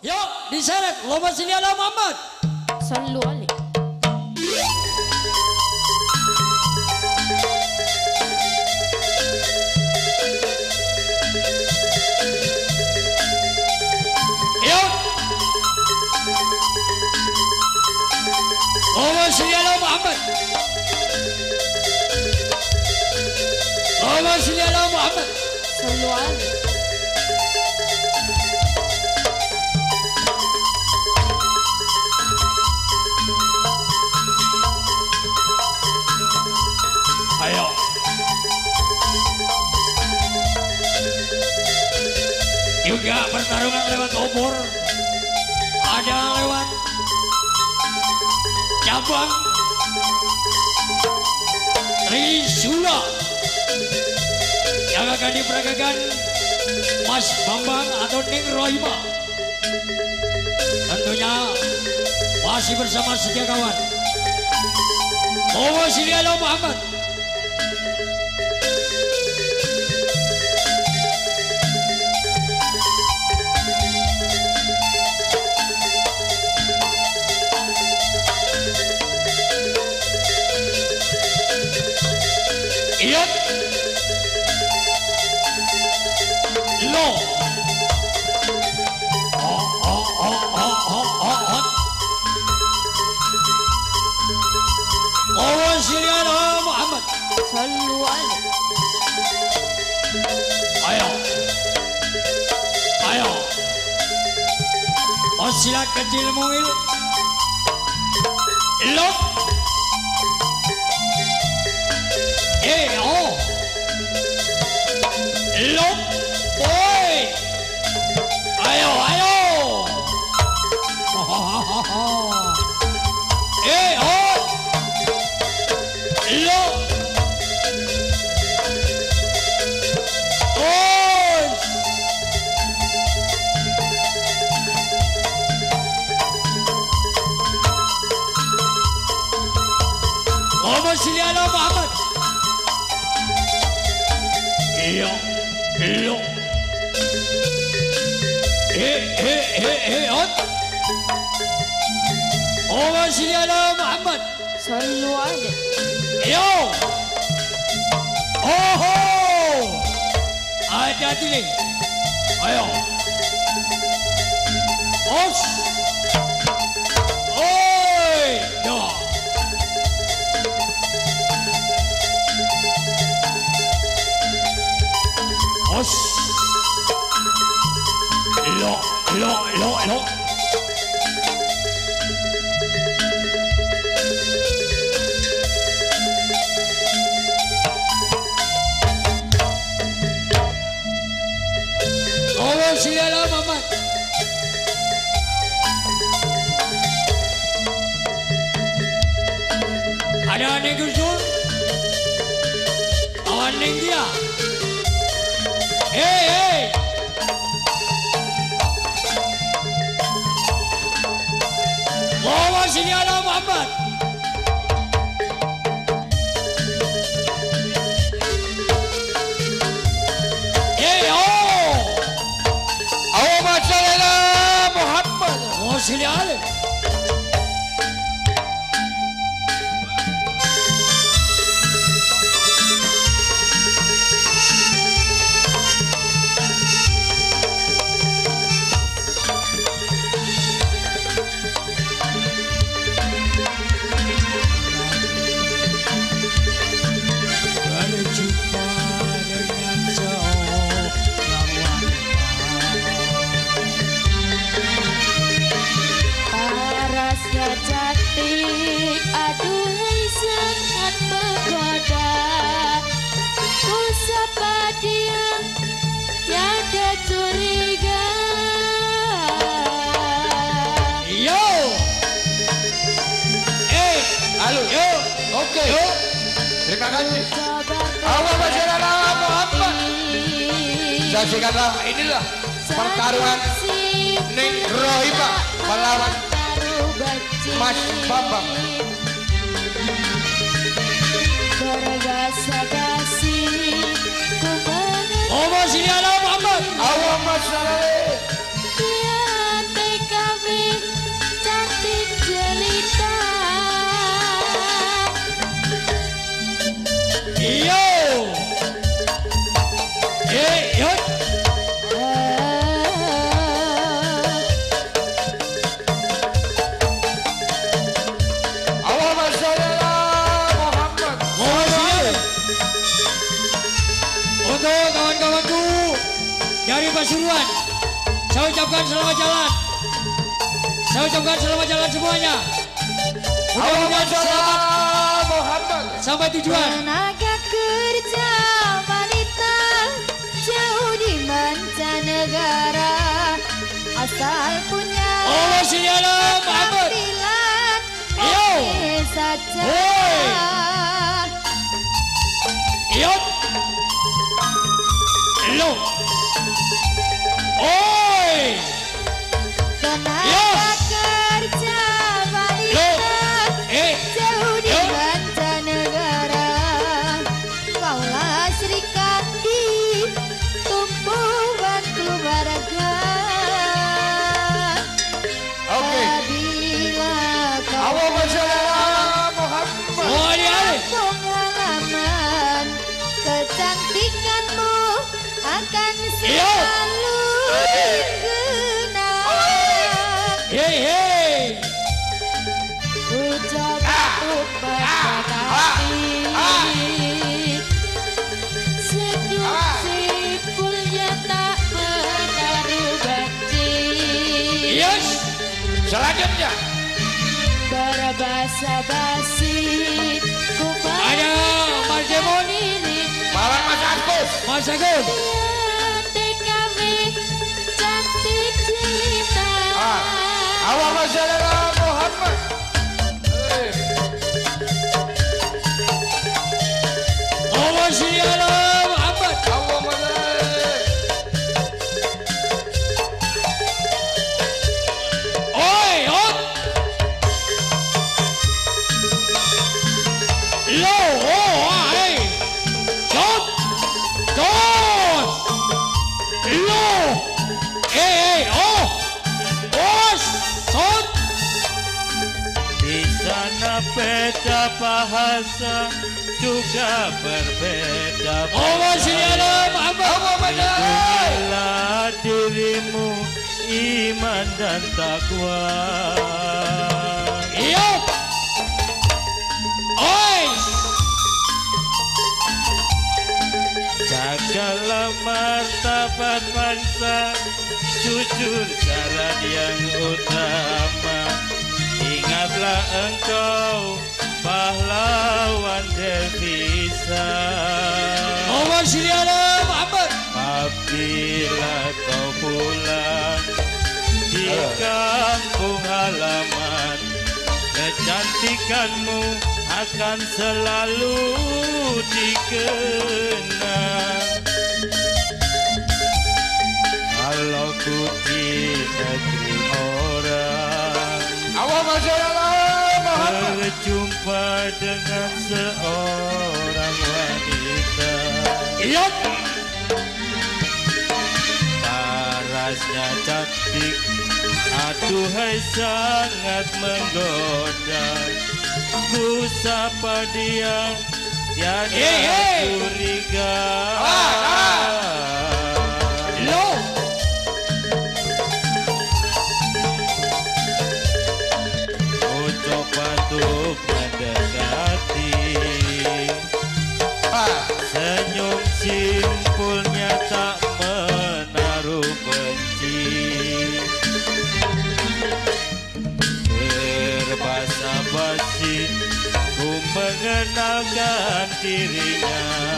Yuk diseret. Allahumma sholli ala Muhammad. Sallu alaihi. Yuk. Allahumma sholli ala Muhammad. Allahumma sholli ala Muhammad. Sallu alaihi. Ayo. Juga pertarungan lewat obor. Ada lewat cabang Trisula yang akan diperagakan Mas Bambang atau Neng Rohima. Tentunya masih bersama setia kawan. Allahumma sholli ala Muhammad. Iya. Lo. Allahumma sholli ala Muhammad. Sallu alaihi. Ayo. Ayo.Osilat kecil mungil. Lo. Oh. Lo. Boy. Ayo, ayo. Oh. Lo. Oh. Allahumma sholli ala Muhammad. Iya, iya. Hot. Allahumma sholli ala Muhammad. Sallu alaihi. Yo. Oh. Hati-hati nih. Ayo. Os. Oi. Yo. Os. Lo. Allahumma sholli ala Muhammad. Ada Neng Gusul, kawan Neng dia. Hey. Allahumma sholli ala Muhammad. Allahumma sholli ala Muhammad. Allahumma sholli alaihi. Berjumpa dengan seorang Parasnya cantik, aduhai sangat menggoda. Ku sapa dia, tiada curiga. Yo. Halo. Yo. Oke. Yo. Terima kasih. Allahumma sholli ala Muhammad. Saksikanlah inilah pertarungan Neng Rohima melawan Mas Bambang. Allahumma sholli ala Muhammad. Allahumma sholli. tujuan. Saya ucapkan selamat jalan. Saya ucapkan selamat jalan semuanya. Mudah-mudahan selamat Muhammad sampai tujuan. Tenaga kerja wanita jauh di mancanegara asal punya Allah Syialah Muhammad. penampilan Yo. oke saja. Woi. Yop. Lo. Oi. Tenaga kerja wanita jauh di Yo. mancanegara kaulah serikat di tumpuan keluarga. Oke. Apabila kau Allahumma sholli ala Muhammad. Oh, dia. pengalaman kecantikanmu akan Yo. selalu dikenang. Hei hei. Ku coba untuk mendekati senyum simpulnya tak menaruh benci. Yes. Selanjutnya Berbahasa basi ku Ada Mas Demon. lirik Malam Mas Agus. Mas Agus. TKW cantik cerita. Allahumma sholli ala Muhammad. Allah Syialah Muhammad. Allahumma Oi, hot. Lo, oh, hey. Hot. Dos. Lo. Hey, oh. Os. Hot. Di sana beda bahasa juga berbeda. Allah Syialah Muhammad. Lindungilah dirimu iman dan takwa. Yo. Oi. Jagalah martabat bangsa, jujur syarat yang utama. Ingatlah engkau pahlawan devisa. Allah Syialah Muhammad. Apabila kau pulang di kampung halaman, kecantikanmu akan selalu dikenang. Kalau ku di negeri orang, Allahumma sholli ala Muhammad. berjumpa dengan seorang wanita, Yo. parasnya cantik, aduhai sangat menggoda. Ku sapa dia, tiada Hey, hey. curiga. Lo. Ku coba untuk mendekati, senyum simpulnya tak menaruh benci. Berbasa-basi ku mengenalkan dirinya.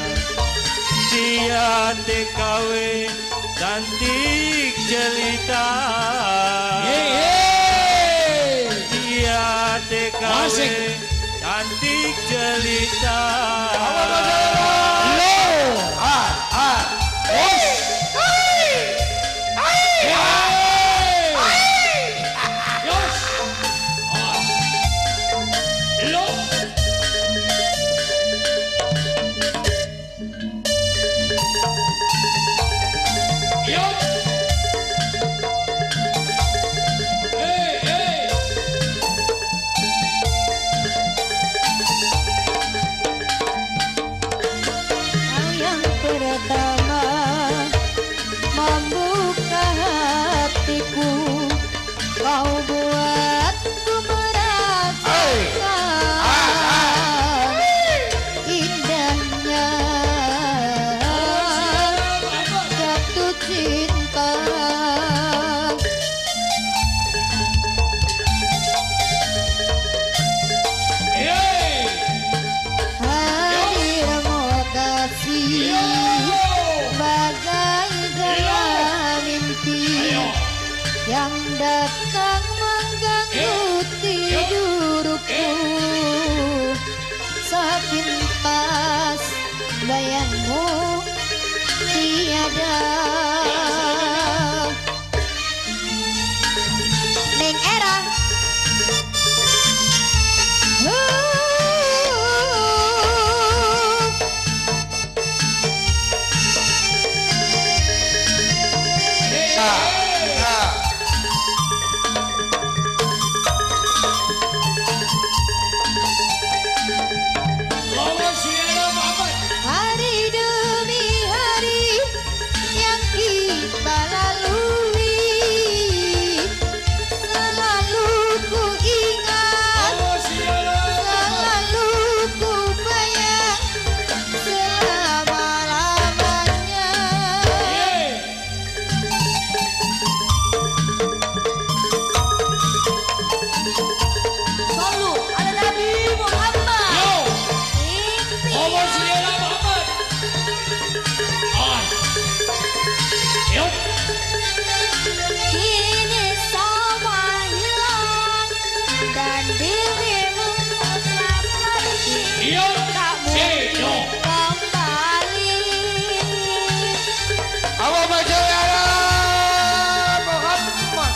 Dia TKW cantik jelita. Hey, hey. Dia TKW Asik. cantik jelita. Lo. Os. Hey. Yos. Os. Lo. Yo. Hey, hey. Kau yang pertama datang mengganggu tidurku. Sepintas bayangmu tiada. Ning Era hari demi hari yang kita lalui, selalu ku ingat, selalu ku bayang selama-lamanya. Selalu ada Nabi Muhammad. Kini semua hilang dan dirimu telah pergi, tak mungkin kembali. Allahumma sholli ala Muhammad.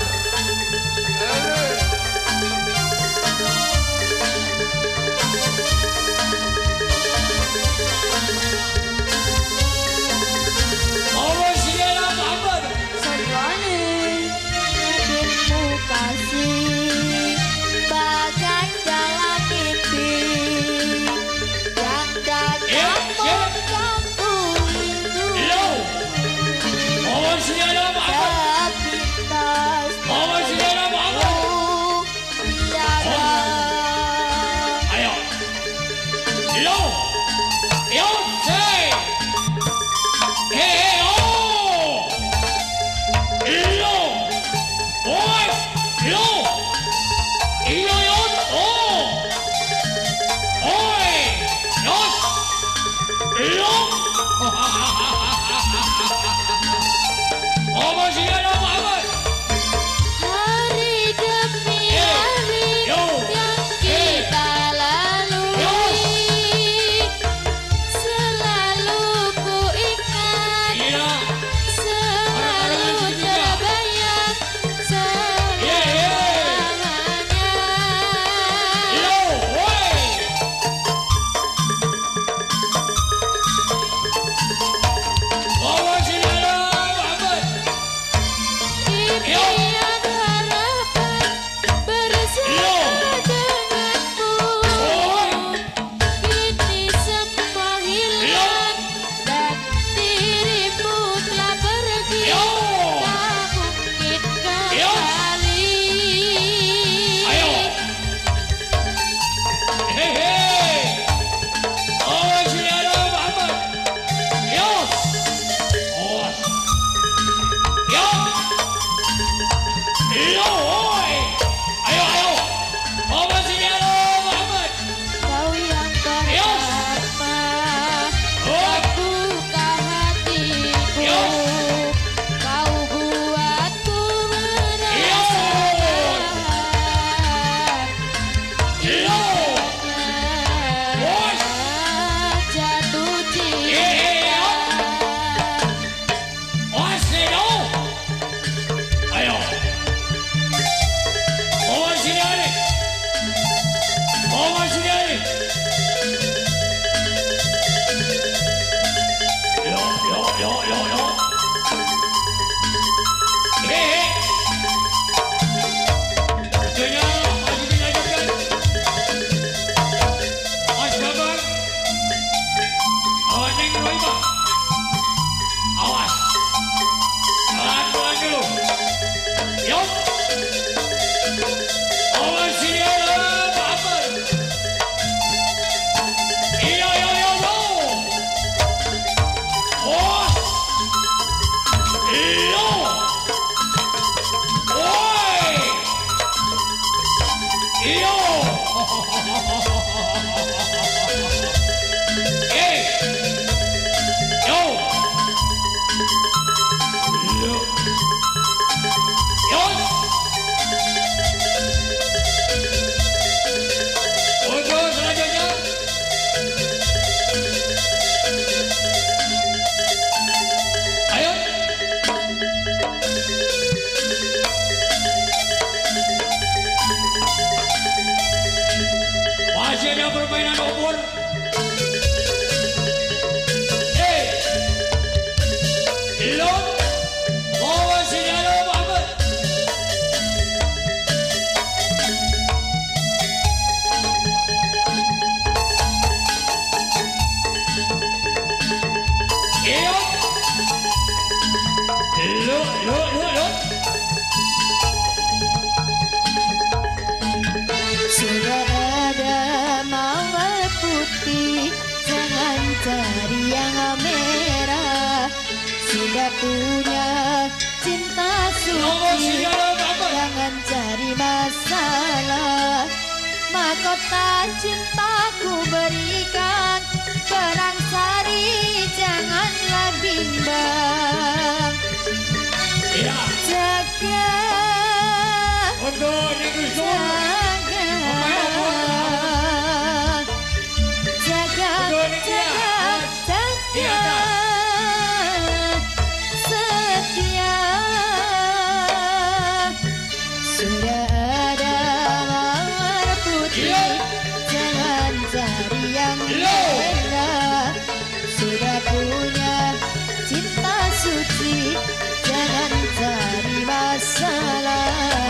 Bikinmu kasih bagai dalam mimpi yang datang mengganggu rindu. Sepintas bayangmu tiada. Hari demi hari yang kita lalui, selalu ku ingat, selalu terbayang selamanya. Impian harapan bersama denganmu, kini semua hilang dan dirimu telah pergi, tak mungkin kembali. Kau yang pertama membuka hatiku, kau buatku merasakan indahnya jatuh cinta. punya cinta suci, jangan cari masalah. Mahkota cintaku berikan, perang sari janganlah bimbang. Jaga, setia. Sudah ada mawar putih, jangan cari yang merah. Sudah punya cinta suci, jangan cari masalah.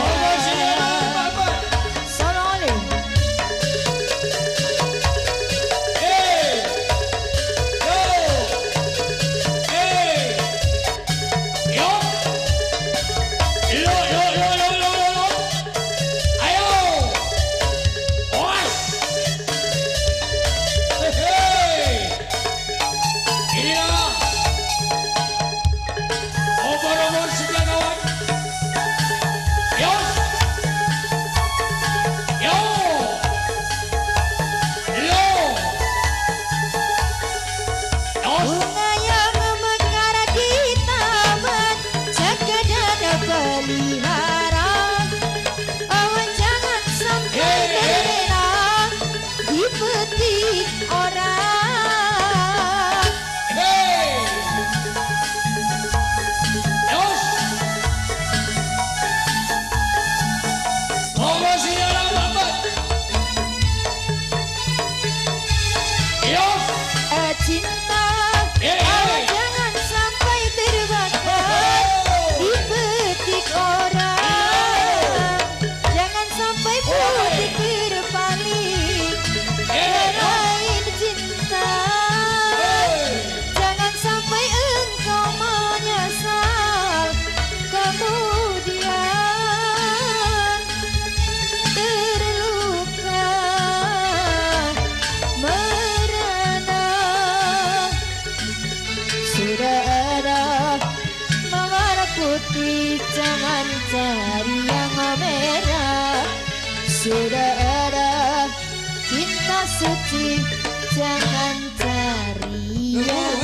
Jangan cari yang merah. Sudah ada cinta suci, jangan cari yang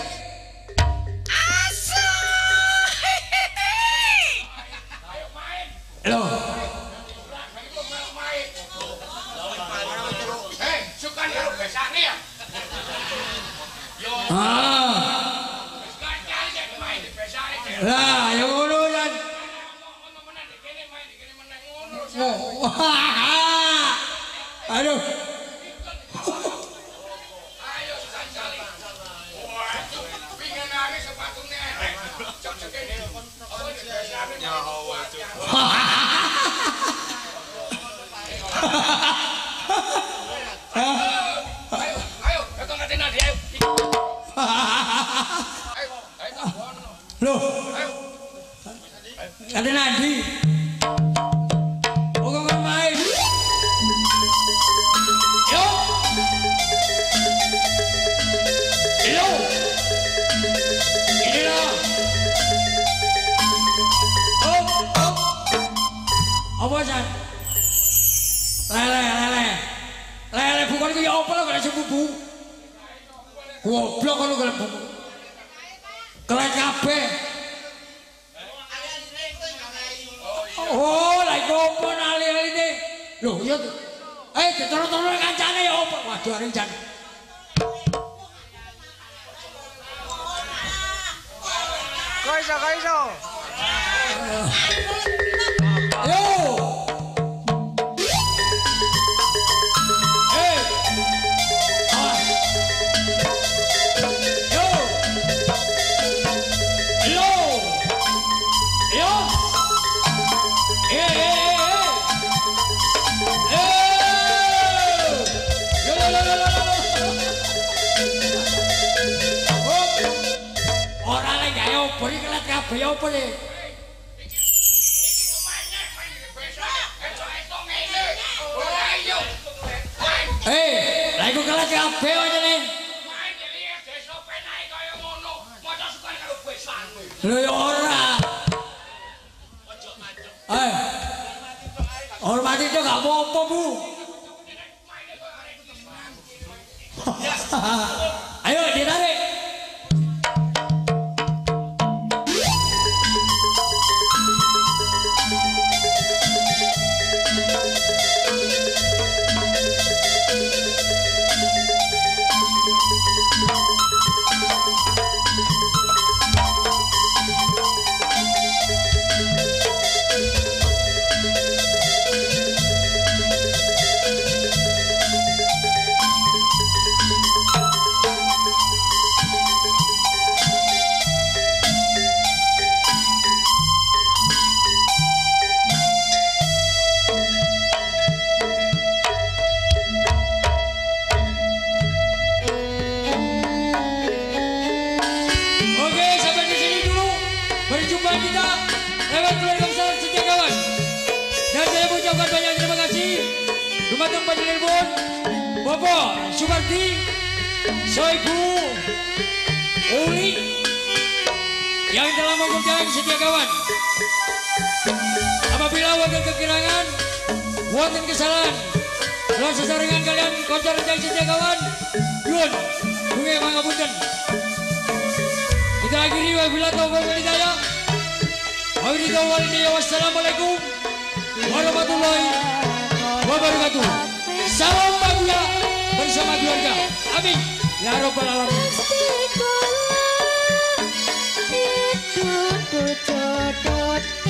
lah, yang ngono kan. Aduh. Loh, ada Nadi. Bukan main. Yo, yo, ini lah. Apa san? Lele, bukan itu ya apa lah kalau sebubu. Goblok kalau kalau bubu. Kelek kabeh. Oh, lha iku opo ali-ali ne? Lho, iya to. Ditoro-toro kancane ya opo? Waduh, areng jan. Kok iso? Yo. Ya apa nih? Lah iku kelas kabeh aja nih. Main dhewe desa penake kaya ngono, maca sukan karo besan. Lho ya ora. Hormat itu gak apa-apa, Bu. Ayo ditarik. Berjumpa kita lewat Waalaikumsalam setia kawan. Dan saya mengucapkan banyak terima kasih Dumateng Panjenengan Bapak Sumarti, Soibu, Uli yang telah mengundang setia kawan. Apabila wonten kekurangan, wonten kesalahan, kula sesarengan kalian koncar rencang setia kawan. Yun, duwe pangapunten. Kita akhiri wabillahi taufiq wal hidayah. Wassalamualaikum warahmatullahi wabarakatuh. Salam bahagia bersama keluarga. Amin ya rabbal alamin. Itu jodoh